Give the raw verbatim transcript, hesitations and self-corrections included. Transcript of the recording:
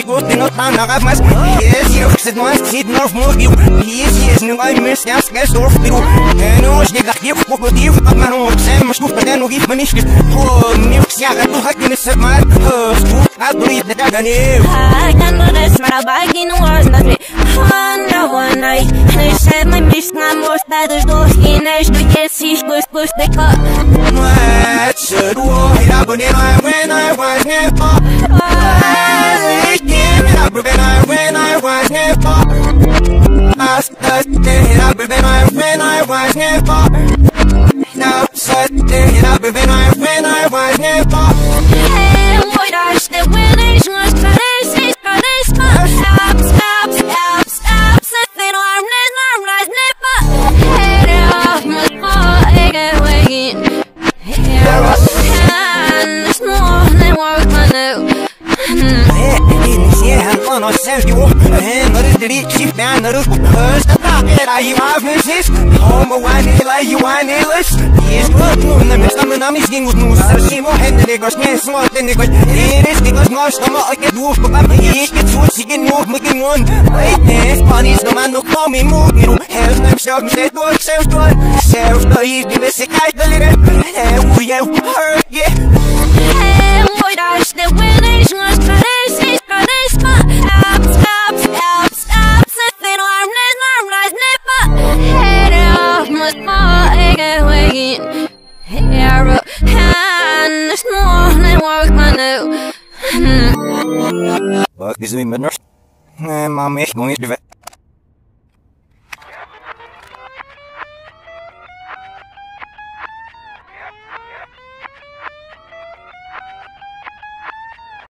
goed in het aan naar mas. Yes, je zit maar zit nog mooi. Yes, yes, nu I miss ja skes door Peru. En ons die gaf je voor die voor maar nog zijn maar goed dan nog even niet. Oh, niks ja, dat had je niet maar. Oh, I believe that I knew. I can do this, but I bag in the wars not me. One one night, they said my miss na most that is door in as the yes is push push the cut. What should we have when I when I was here for? I came up when I when I was here for. I started up when I when I was here for. Now started up when I when I was here for. Hey, what I still when it's was this is this stop stop stop stop something arm this arm rise nipper. Head off my paw, I get waking. Here and this morning work my new. Yeah, I'm on sense you and the delete chief down the roof. First, the top that I have is home one like you want it. Yes, good moon, and some of them is getting with news. She will hand the girls, man, small, then they go. It is because no stomach I can do for my age. It's what she can move, making one. Right there, funny's the man who call me move. You have them self, they do it self good. Self, the easy, the sick, I believe it. And we have heard, yeah. Hey, what I still when it's was this is this stop stop stop stop something arm this arm rise nipper. Head off my paw, I get waking. Here and this morning work my new. Fuck, is we midnight? Mom, ik moet even